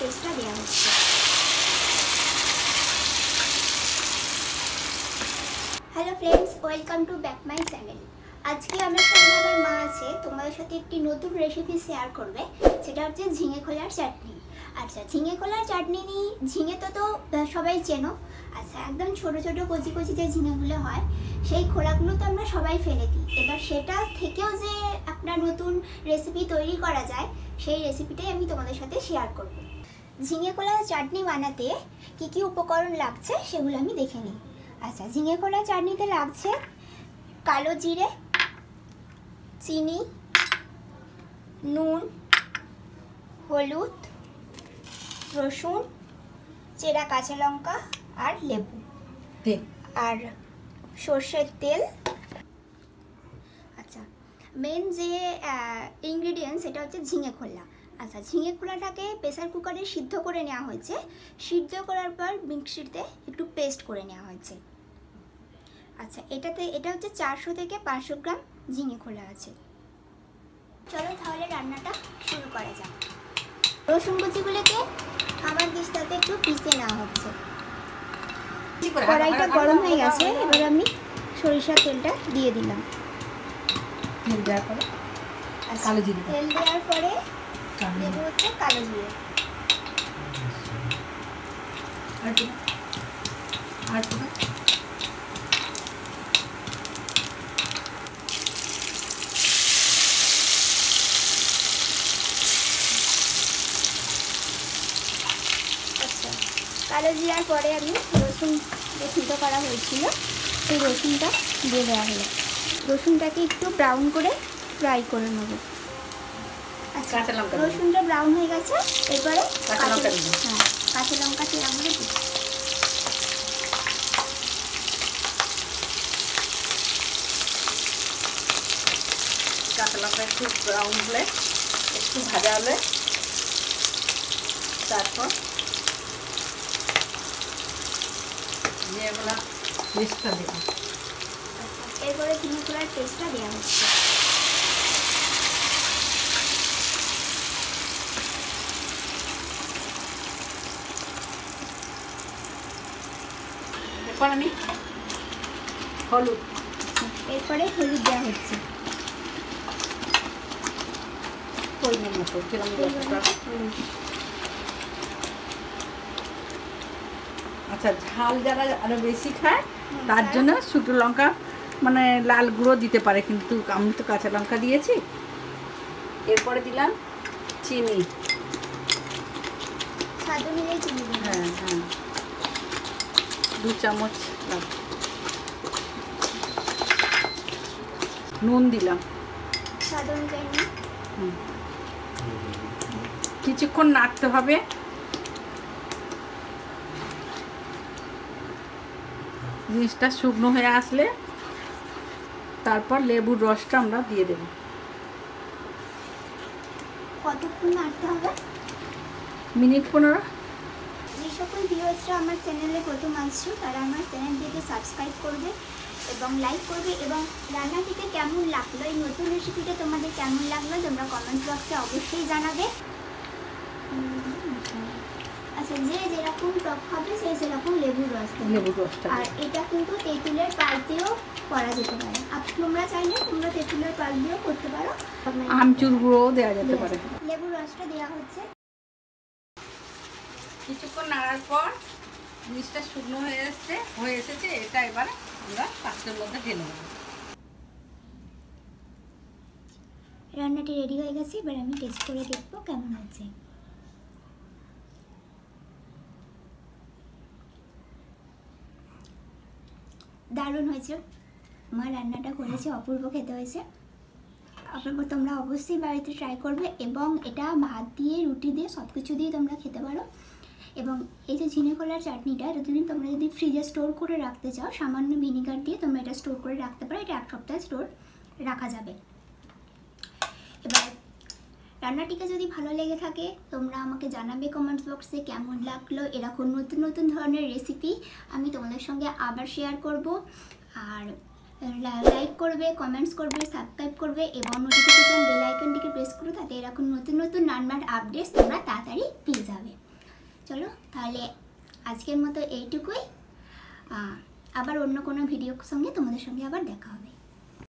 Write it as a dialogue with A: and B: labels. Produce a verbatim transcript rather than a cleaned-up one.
A: টেস্টটা দেওয়া হচ্ছে। Hello friends, welcome to back my channel. আজকে আমার সঙ্গে আমার মা আছে, তোমাদের সাথে একটি নতুন রেসিপি শেয়ার করবে, সেটা হচ্ছে ঝিঙে খোলার চাটনি। আচ্ছা, ঝিঙে খোলার চাটনি নিয়ে, ঝিঙে তো তো সবাই চেনো। আচ্ছা, একদম ছোট ছোট কচি কচি যে ঝিঙেগুলো হয়, সেই খোলাগুলো তো আমরা সবাই ফেলে দিই। এবার সেটা থেকেও যে একটা নতুন রেসিপি তৈরি করা যায়, সেই রেসিপিটাই আমি তোমাদের সাথে শেয়ার করব। ঝিঙে খোলার চাটনি বানাতে কি কি উপকরণ লাগছে সেগুলো আমি দেখে নিই। আচ্ছা, ঝিঙে খোলার চাটনিতে লাগছে কালো জিরে, চিনি, নুন, হলুদ, রসুন, চেরা কাঁচা লঙ্কা আর লেবু আর সর্ষের তেল। আচ্ছা, মেন যে ইনগ্রিডিয়েন্টস সেটা হচ্ছে ঝিঙে খোলা। আচ্ছা, ঝিঙে খোলাটাকে প্রেসার কুকারে সিদ্ধ করে নেওয়া হয়েছে। সিদ্ধ করার পর মিক্সিতে একটু পেস্ট করে নেওয়া হয়েছে। আচ্ছা, এটাতে এটা হচ্ছে চারশো থেকে পাঁচশো গ্রাম ঝিঙে খোলা আছে। চলো তাহলে রান্নাটা শুরু করা যাক। রসুন কুচিগুলোকে আমার দিস্তাতে একটু পিষে নেওয়া হচ্ছে। কড়াইটা গরম হয়ে গেছে, এবার আমি সরিষার তেলটা দিয়ে দিলাম।
B: তেল দেওয়ার পরে কালো জিরে,
A: তেল দেওয়ার পরে দেবো হচ্ছে কালো জিরে।
B: আর আর
A: কালো জিরার পরে আমি রসুন যে সিদ্ধ করা হয়েছিল সেই রসুনটা দিয়ে দেওয়া হলো। রসুনটাকে একটু ব্রাউন করে ফ্রাই করে নেব। আচ্ছা, রসুনটা ব্রাউন হয়ে গেছে, এরপরে
B: কাঁচা লঙ্কা
A: হ্যাঁ কাঁচা লঙ্কা চিরাগুলো দিই।
B: কাঁচা লঙ্কা একটু ব্রাউন হলে, একটু ভাজা হলে তারপর যেগুলো পেস্টটা দেবো।
A: এরপরে ঝিঙে খোলার পেস্টটা দেওয়া হচ্ছে।
B: এরপর আমি হলুদ,
A: এরপরে হলুদ দেওয়া হচ্ছে
B: পরিমাণ মতো। আচ্ছা, ঝাল যারা আরো বেশি খায় তার জন্য শুকনো লঙ্কা মানে লাল গুঁড়ো দিতে পারে, কিন্তু আমি তো কাঁচা লঙ্কা দিয়েছি। এরপরে দিলাম চিনি।
A: স্বাদ অনুযায়ী চিনি দিলাম।
B: হ্যাঁ হ্যাঁ দু চামচ। নুন দিলাম
A: স্বাদ অনুযায়ী নুন।
B: হুম, কিছুক্ষণ নাড়তে হবে। জিনিসটা শুকনো হয়ে আসলে তারপর লেবুর রসটা আমরা দিয়ে দেব।
A: কতক্ষণ নাড়তে হবে?
B: মিনিট পনেরো।
A: যে সকল ভিউয়ার্সরা আমার চ্যানেলে প্রথম আসছো তারা আমার চ্যানেলটিকে সাবস্ক্রাইব করবে এবং লাইক করবে, এবং রান্নাটিকে কেমন লাগলো, এই নতুন রেসিপিটা তোমাদের কেমন লাগলো তোমরা কমেন্টস বক্সে অবশ্যই জানাবে। আচ্ছা, যে যেরকম টক খাবে সেই সেরকম লেবুর রস দেবে।
B: লেবুর রসটা
A: আর এটা কিন্তু তেঁতুলের পাল্প দিয়েও করা যেতে পারে। আর তোমরা চাইলে তোমরা তেঁতুলের পাল্প দিয়েও করতে পারো।
B: আমচুর গুঁড়োও দেওয়া যেতে পারে।
A: লেবুর রসটা দেওয়া হচ্ছে।
B: কিছুক্ষণ নাড়ার পর জিনিসটা শুকনো হয়ে এসছে হয়ে এসেছে এটা এবার আমরা পাত্রের মধ্যে ঢেলে দেবো।
A: রান্নাটি রেডি হয়ে গেছে, এবার আমি টেস্ট করে দেখবো কেমন হচ্ছে। দারুণ হয়েছে, মা রান্নাটা করেছে, অপূর্ব খেতে হয়েছে। আপনার তোমরা অবশ্যই বাড়িতে ট্রাই করবে, এবং এটা ভাত দিয়ে রুটি দিয়ে সব কিছু দিয়ে তোমরা খেতে পারো। এবং এই যে ঝিঙে খোলার চাটনিটা যতদিন তোমরা যদি ফ্রিজে স্টোর করে রাখতে চাও, সামান্য ভিনিগার দিয়ে তোমরা এটা স্টোর করে রাখতে পারো। এটা এক সপ্তাহ স্টোর রাখা যাবে। এবার রান্নাটিকে যদি ভালো লেগে থাকে তোমরা আমাকে জানাবে কমেন্টস বক্সে কেমন লাগলো। এরকম নতুন নতুন ধরনের রেসিপি আমি তোমাদের সঙ্গে আবার শেয়ার করব। আর লাইক করবে, কমেন্টস করবে, সাবস্ক্রাইব করবে এবং নোটিফিকেশন বেল আইকনটিকে প্রেস করো, তাতে এরকম নতুন নতুন রান্নার আপডেটস তোমরা তাড়াতাড়ি পেয়ে যাবে। চলো তাহলে আজকের মতো এইটুকুই, আবার অন্য কোনো ভিডিওর সঙ্গে তোমাদের সঙ্গে আবার দেখা হবে।